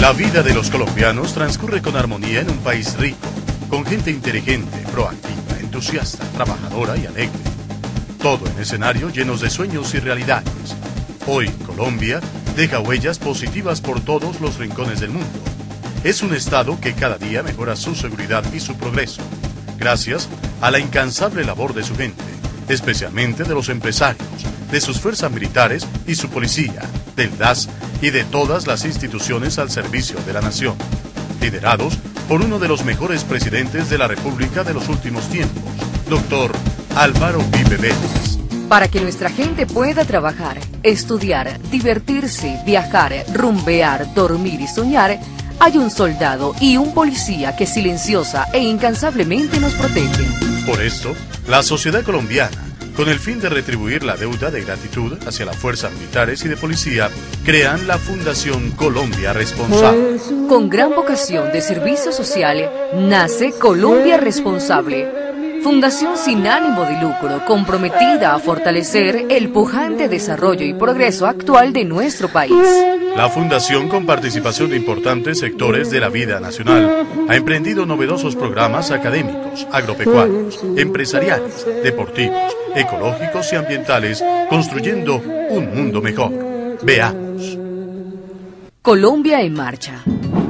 La vida de los colombianos transcurre con armonía en un país rico, con gente inteligente, proactiva, entusiasta, trabajadora y alegre. Todo en escenarios llenos de sueños y realidades. Hoy, Colombia deja huellas positivas por todos los rincones del mundo. Es un estado que cada día mejora su seguridad y su progreso, gracias a la incansable labor de su gente, especialmente de los empresarios, de sus fuerzas militares y su policía, del DAS y de todas las instituciones al servicio de la nación, liderados por uno de los mejores presidentes de la República de los últimos tiempos, Dr. Álvaro Uribe Vélez. Para que nuestra gente pueda trabajar, estudiar, divertirse, viajar, rumbear, dormir y soñar, hay un soldado y un policía que silenciosa e incansablemente nos protegen. Por esto, la sociedad colombiana, con el fin de retribuir la deuda de gratitud hacia las fuerzas militares y de policía, crean la Fundación Colombia Responsable. Con gran vocación de servicio social, nace Colombia Responsable. Fundación sin ánimo de lucro, comprometida a fortalecer el pujante desarrollo y progreso actual de nuestro país. La Fundación, con participación de importantes sectores de la vida nacional, ha emprendido novedosos programas académicos, agropecuarios, empresariales, deportivos, ecológicos y ambientales, construyendo un mundo mejor. Veamos. Colombia en marcha.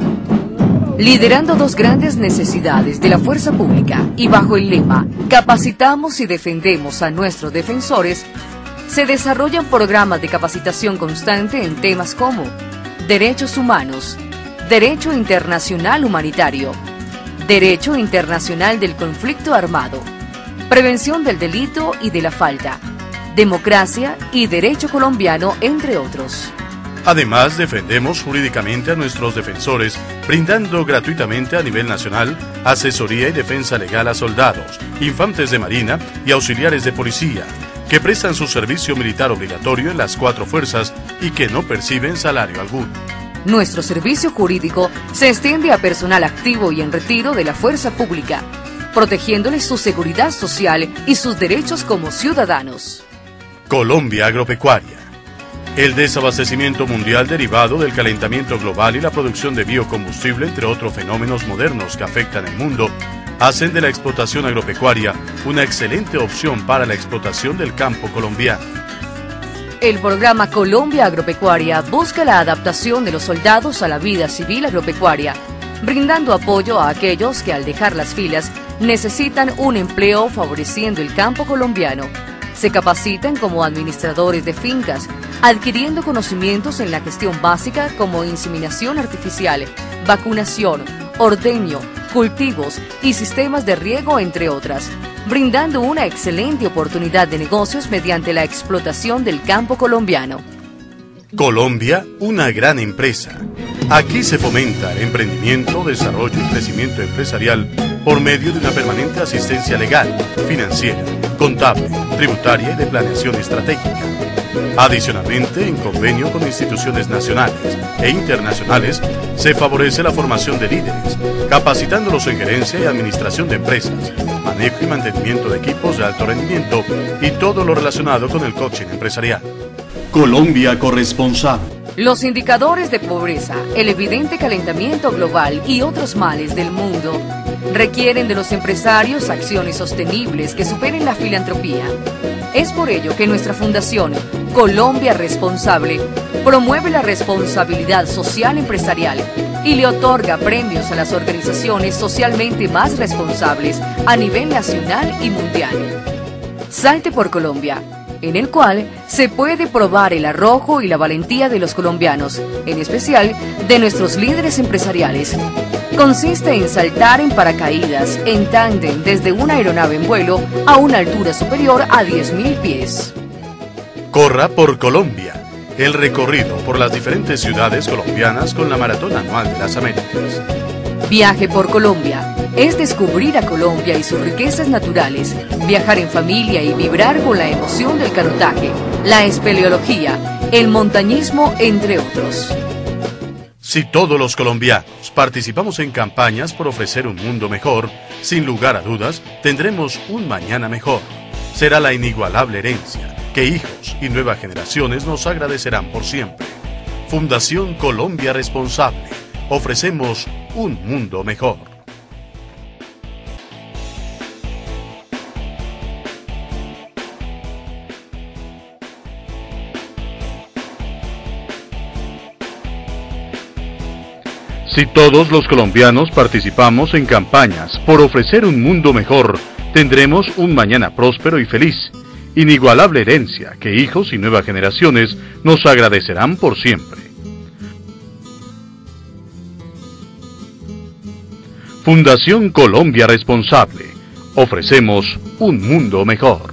Liderando dos grandes necesidades de la fuerza pública y bajo el lema "Capacitamos y defendemos a nuestros defensores", se desarrollan programas de capacitación constante en temas como derechos humanos, derecho internacional humanitario, derecho internacional del conflicto armado, prevención del delito y de la falta, democracia y derecho colombiano, entre otros. Además, defendemos jurídicamente a nuestros defensores, brindando gratuitamente a nivel nacional asesoría y defensa legal a soldados, infantes de marina y auxiliares de policía, que prestan su servicio militar obligatorio en las 4 fuerzas y que no perciben salario alguno. Nuestro servicio jurídico se extiende a personal activo y en retiro de la fuerza pública, protegiéndoles su seguridad social y sus derechos como ciudadanos. Colombia Agropecuaria. El desabastecimiento mundial derivado del calentamiento global y la producción de biocombustible, entre otros fenómenos modernos que afectan el mundo, hacen de la explotación agropecuaria una excelente opción para la explotación del campo colombiano. El programa Colombia Agropecuaria busca la adaptación de los soldados a la vida civil agropecuaria, brindando apoyo a aquellos que al dejar las filas necesitan un empleo, favoreciendo el campo colombiano. Se capacitan como administradores de fincas, adquiriendo conocimientos en la gestión básica como inseminación artificial, vacunación, ordeño, cultivos y sistemas de riego, entre otras, brindando una excelente oportunidad de negocios mediante la explotación del campo colombiano. Colombia, una gran empresa. Aquí se fomenta el emprendimiento, desarrollo y crecimiento empresarial por medio de una permanente asistencia legal, financiera, contable, tributaria y de planeación estratégica. Adicionalmente, en convenio con instituciones nacionales e internacionales, se favorece la formación de líderes, capacitándolos en gerencia y administración de empresas, manejo y mantenimiento de equipos de alto rendimiento y todo lo relacionado con el coaching empresarial. Colombia Corresponsable. Los indicadores de pobreza, el evidente calentamiento global y otros males del mundo requieren de los empresarios acciones sostenibles que superen la filantropía. Es por ello que nuestra Fundación Colombia Responsable promueve la responsabilidad social empresarial y le otorga premios a las organizaciones socialmente más responsables a nivel nacional y mundial. Salte por Colombia, en el cual se puede probar el arrojo y la valentía de los colombianos, en especial de nuestros líderes empresariales. Consiste en saltar en paracaídas, en tándem desde una aeronave en vuelo a una altura superior a 10.000 pies. Corra por Colombia, el recorrido por las diferentes ciudades colombianas con la Maratón Anual de las Américas. Viaje por Colombia es descubrir a Colombia y sus riquezas naturales, viajar en familia y vibrar con la emoción del canotaje, la espeleología, el montañismo, entre otros. Si todos los colombianos participamos en campañas por ofrecer un mundo mejor, sin lugar a dudas, tendremos un mañana mejor. Será la inigualable herencia que hijos y nuevas generaciones nos agradecerán por siempre. Fundación Colombia Responsable, ofrecemos un mundo mejor. Si todos los colombianos participamos en campañas por ofrecer un mundo mejor, tendremos un mañana próspero y feliz, inigualable herencia que hijos y nuevas generaciones nos agradecerán por siempre. Fundación Colombia Responsable. Ofrecemos un mundo mejor.